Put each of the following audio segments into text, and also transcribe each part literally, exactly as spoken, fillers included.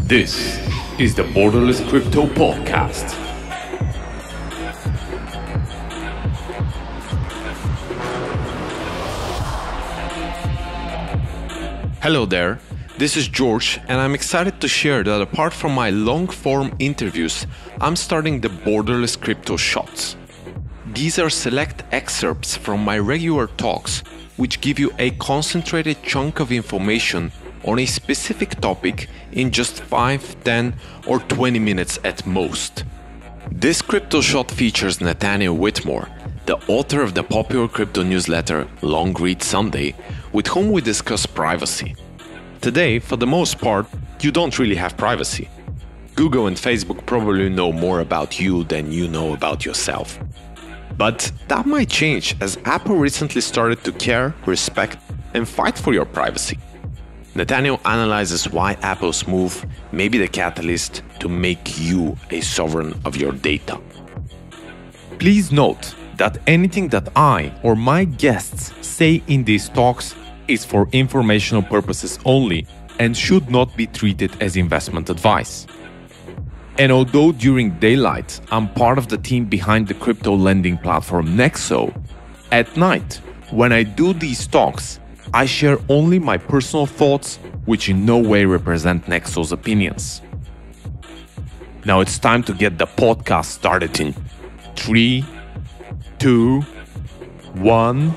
This is the Borderless Crypto Podcast. Hello there, this is George, and I'm excited to share that apart from my long-form interviews, I'm starting the Borderless Crypto Shots. These are select excerpts from my regular talks, which give you a concentrated chunk of information on a specific topic in just five, ten, or twenty minutes at most. This crypto shot features Nathaniel Whitmore, the author of the popular crypto newsletter Long Read Sunday, with whom we discuss privacy. Today, for the most part, you don't really have privacy. Google and Facebook probably know more about you than you know about yourself. But that might change as Apple recently started to care, respect, and fight for your privacy. Nathaniel analyzes why Apple's move may be the catalyst to make you a sovereign of your data. Please note that anything that I or my guests say in these talks is for informational purposes only and should not be treated as investment advice. And although during daylight I'm part of the team behind the crypto lending platform Nexo, at night, when I do these talks, I share only my personal thoughts, which in no way represent Nexo's opinions. Now it's time to get the podcast started in three, two, one.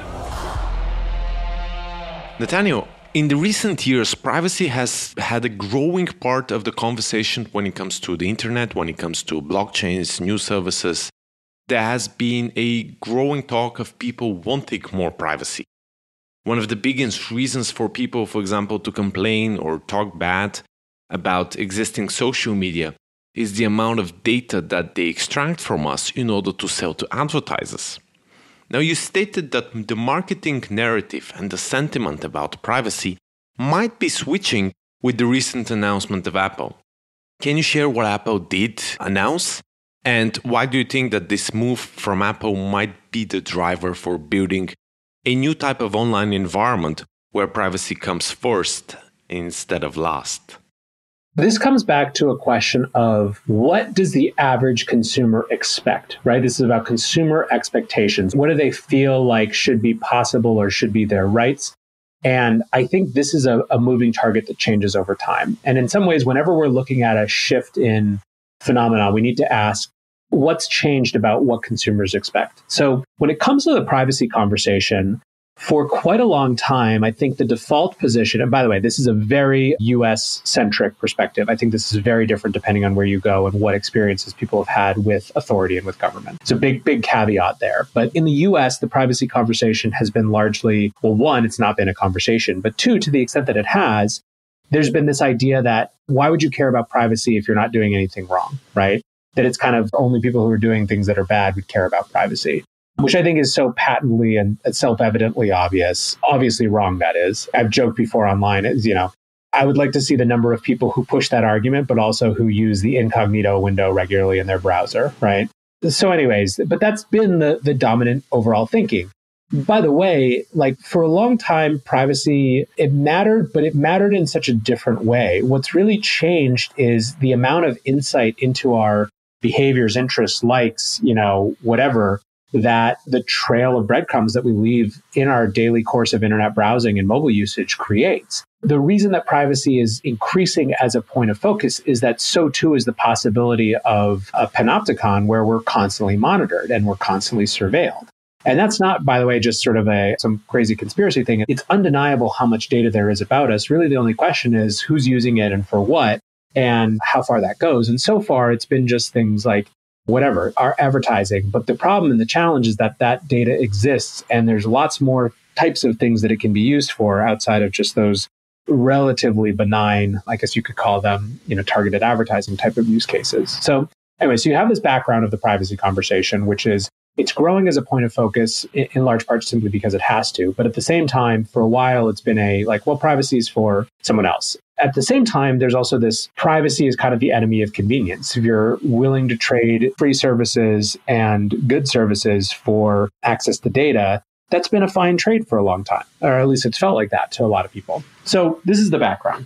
Nathaniel, in the recent years, privacy has had a growing part of the conversation when it comes to the internet, when it comes to blockchains, new services. There has been a growing talk of people wanting more privacy. One of the biggest reasons for people, for example, to complain or talk bad about existing social media is the amount of data that they extract from us in order to sell to advertisers. Now, you stated that the marketing narrative and the sentiment about privacy might be switching with the recent announcement of Apple. Can you share what Apple did announce? And why do you think that this move from Apple might be the driver for building a new type of online environment where privacy comes first instead of last? This comes back to a question of what does the average consumer expect, right? This is about consumer expectations. What do they feel like should be possible or should be their rights? And I think this is a, a moving target that changes over time. And in some ways, whenever we're looking at a shift in phenomena, we need to ask, what's changed about what consumers expect? So when it comes to the privacy conversation, for quite a long time, I think the default position, and by the way, this is a very U S-centric perspective. I think this is very different depending on where you go and what experiences people have had with authority and with government. It's a big, big caveat there. But in the U S, the privacy conversation has been largely, well, one, it's not been a conversation, but two, to the extent that it has, there's been this idea that why would you care about privacy if you're not doing anything wrong, right? That it's kind of only people who are doing things that are bad would care about privacy, which I think is so patently and self-evidently obvious. Obviously wrong, that is. I've joked before online, is, you know, I would like to see the number of people who push that argument, but also who use the incognito window regularly in their browser, right? So anyways, but that's been the, the dominant overall thinking. By the way, like for a long time, privacy, it mattered, but it mattered in such a different way. What's really changed is the amount of insight into our behaviors, interests, likes, you know, whatever, that the trail of breadcrumbs that we leave in our daily course of internet browsing and mobile usage creates. The reason that privacy is increasing as a point of focus is that so too is the possibility of a panopticon where we're constantly monitored and we're constantly surveilled. And that's not, by the way, just sort of a some crazy conspiracy thing. It's undeniable how much data there is about us. Really, the only question is who's using it and for what and how far that goes. And so far, it's been just things like whatever, our advertising. But the problem and the challenge is that that data exists and there's lots more types of things that it can be used for outside of just those relatively benign, I guess you could call them, you know, targeted advertising type of use cases. So anyway, so you have this background of the privacy conversation, which is it's growing as a point of focus in, in large part simply because it has to. But at the same time, for a while, it's been a like, well, privacy is for someone else. At the same time, there's also this privacy is kind of the enemy of convenience. If you're willing to trade free services and good services for access to data, that's been a fine trade for a long time, or at least it's felt like that to a lot of people. So this is the background.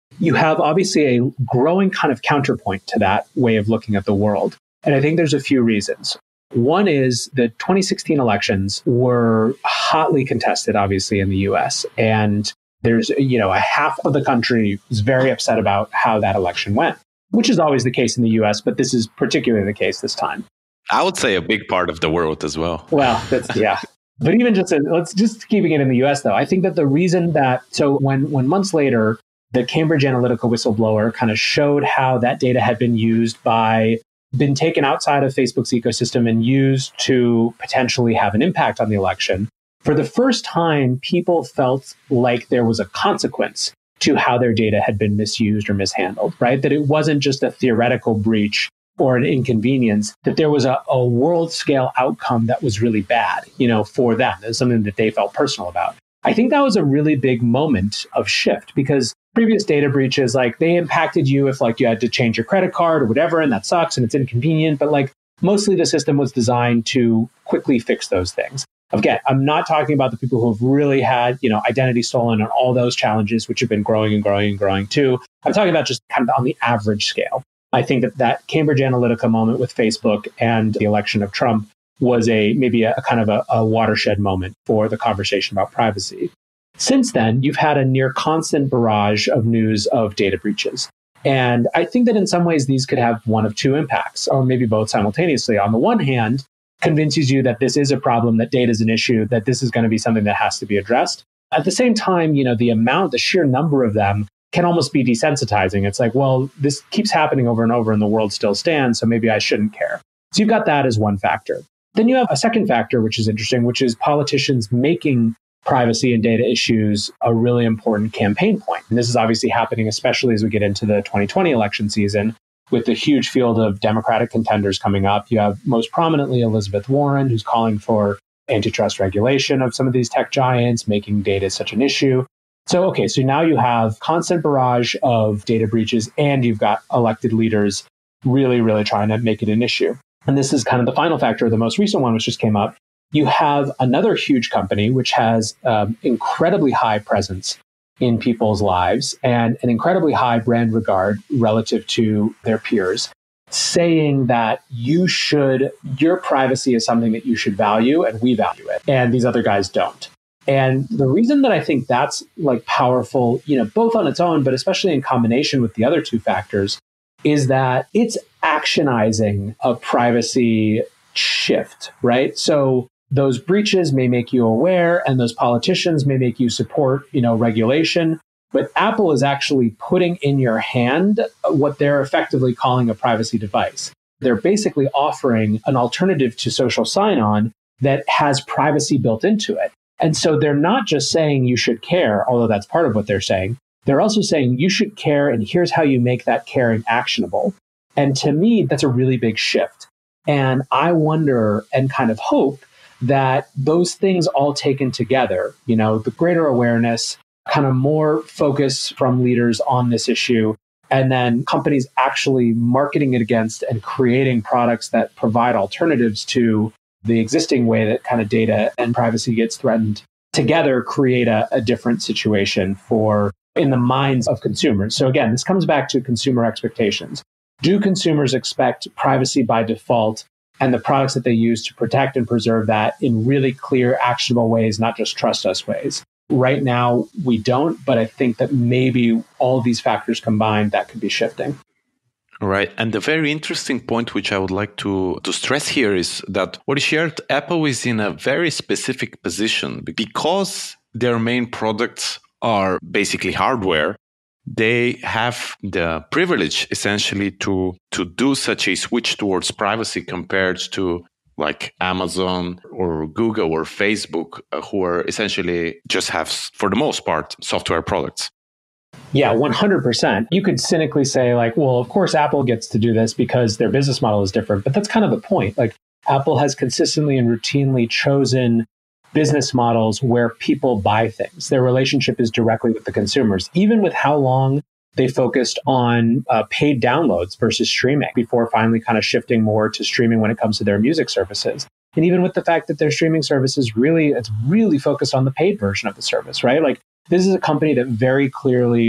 you have obviously a growing kind of counterpoint to that way of looking at the world. And I think there's a few reasons. One is the twenty sixteen elections were hotly contested, obviously, in the U S. And there's, you know, a half of the country is very upset about how that election went, which is always the case in the U S, but this is particularly the case this time. I would say a big part of the world as well. Well, that's, yeah. But even just, in, let's just keeping it in the U S, though, I think that the reason that, so when, when months later, the Cambridge Analytica whistleblower kind of showed how that data had been used by, been taken outside of Facebook's ecosystem and used to potentially have an impact on the election. For the first time, people felt like there was a consequence to how their data had been misused or mishandled, right? That it wasn't just a theoretical breach or an inconvenience, that there was a, a world scale outcome that was really bad, you know, for them. It was something that they felt personal about. I think that was a really big moment of shift because previous data breaches, like they impacted you if like you had to change your credit card or whatever, and that sucks and it's inconvenient. But like mostly the system was designed to quickly fix those things. Again, I'm not talking about the people who have really had, you know, identity stolen and all those challenges, which have been growing and growing and growing too. I'm talking about just kind of on the average scale. I think that that Cambridge Analytica moment with Facebook and the election of Trump was a maybe a, a kind of a, a watershed moment for the conversation about privacy. Since then, you've had a near constant barrage of news of data breaches. And I think that in some ways, these could have one of two impacts, or maybe both simultaneously. On the one hand, convinces you that this is a problem, that data is an issue, that this is going to be something that has to be addressed. At the same time, you know, the amount, the sheer number of them can almost be desensitizing. It's like, well, this keeps happening over and over and the world still stands, so maybe I shouldn't care. So you've got that as one factor. Then you have a second factor, which is interesting, which is politicians making privacy and data issues a really important campaign point. And this is obviously happening, especially as we get into the twenty twenty election season, with the huge field of Democratic contenders coming up. You have most prominently Elizabeth Warren, who's calling for antitrust regulation of some of these tech giants, making data such an issue. So, okay, so now you have constant barrage of data breaches, and you've got elected leaders really, really trying to make it an issue. And this is kind of the final factor, the most recent one, which just came up. You have another huge company, which has um, incredibly high presence in people's lives and an incredibly high brand regard relative to their peers, saying that you should, your privacy is something that you should value and we value it, and these other guys don't. And the reason that I think that's like powerful, you know, both on its own, but especially in combination with the other two factors, is that it's actionizing a privacy shift, right? So those breaches may make you aware and those politicians may make you support, you know, regulation, but Apple is actually putting in your hand what they're effectively calling a privacy device. They're basically offering an alternative to social sign-on that has privacy built into it. And so they're not just saying you should care, although that's part of what they're saying. They're also saying you should care, and here's how you make that caring actionable. And to me, that's a really big shift. And I wonder and kind of hope that those things all taken together, you know, the greater awareness, kind of more focus from leaders on this issue, and then companies actually marketing it against and creating products that provide alternatives to the existing way that kind of data and privacy gets threatened, together create a, a different situation for in the minds of consumers. So again, this comes back to consumer expectations. Do consumers expect privacy by default and the products that they use to protect and preserve that in really clear, actionable ways, not just trust us ways? Right now, we don't, but I think that maybe all these factors combined, that could be shifting. Right. And the very interesting point, which I would like to, to stress here, is that what you shared, Apple is in a very specific position because their main products are basically hardware. They have the privilege essentially to, to do such a switch towards privacy compared to like Amazon or Google or Facebook, uh, who are essentially just have, for the most part, software products. Yeah, one hundred percent. You could cynically say like, well, of course, Apple gets to do this because their business model is different. But that's kind of the point. Like Apple has consistently and routinely chosen business models where people buy things. Their relationship is directly with the consumers, even with how long they focused on uh, paid downloads versus streaming before finally kind of shifting more to streaming when it comes to their music services. And even with the fact that their streaming services really, it's really focused on the paid version of the service, right? Like this is a company that very clearly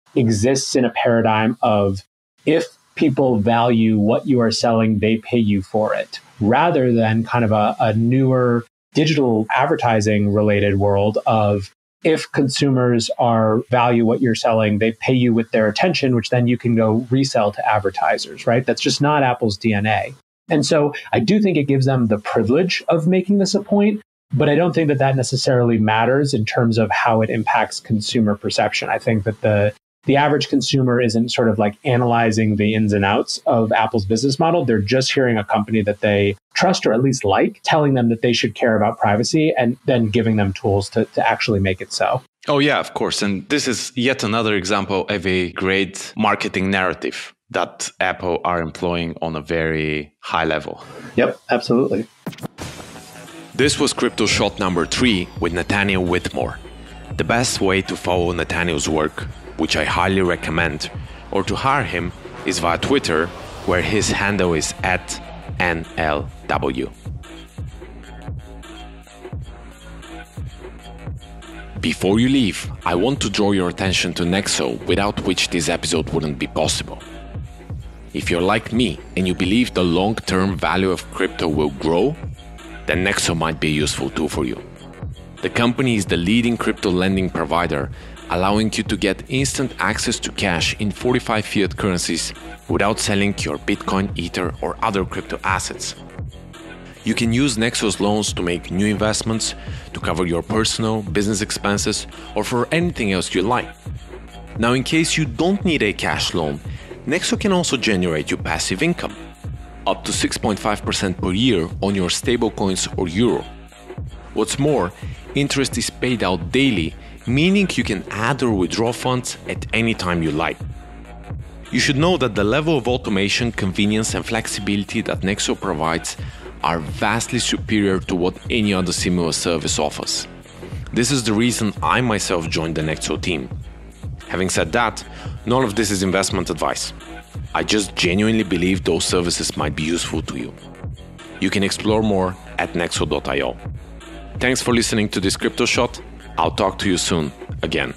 exists in a paradigm of if people value what you are selling, they pay you for it, rather than kind of a, a newer digital advertising related world of if consumers are value what you're selling, they pay you with their attention, which then you can go resell to advertisers, right? That's just not Apple's D N A. And so I do think it gives them the privilege of making this a point, but I don't think that that necessarily matters in terms of how it impacts consumer perception. I think that the the average consumer isn't sort of like analyzing the ins and outs of Apple's business model. They're just hearing a company that they trust or at least like, telling them that they should care about privacy and then giving them tools to, to actually make it so. Oh, yeah, of course. And this is yet another example of a great marketing narrative that Apple are employing on a very high level. Yep, absolutely. This was Crypto Shot number three with Nathaniel Whitmore. The best way to follow Nathaniel's work, which I highly recommend, or to hire him is via Twitter, where his handle is at N L W. Before you leave, I want to draw your attention to Nexo, without which this episode wouldn't be possible. If you're like me and you believe the long-term value of crypto will grow, then Nexo might be a useful tool for you. The company is the leading crypto lending provider, allowing you to get instant access to cash in forty-five fiat currencies without selling your Bitcoin, Ether, or other crypto assets. You can use Nexo's loans to make new investments, to cover your personal, business expenses, or for anything else you like. Now, in case you don't need a cash loan, Nexo can also generate you passive income, up to six point five percent per year on your stablecoins or euro. What's more, interest is paid out daily, meaning you can add or withdraw funds at any time you like. You should know that the level of automation, convenience, and flexibility that Nexo provides are vastly superior to what any other similar service offers. This is the reason I myself joined the Nexo team. Having said that, none of this is investment advice. I just genuinely believe those services might be useful to you. You can explore more at nexo dot io. Thanks for listening to this Crypto Shot. I'll talk to you soon again.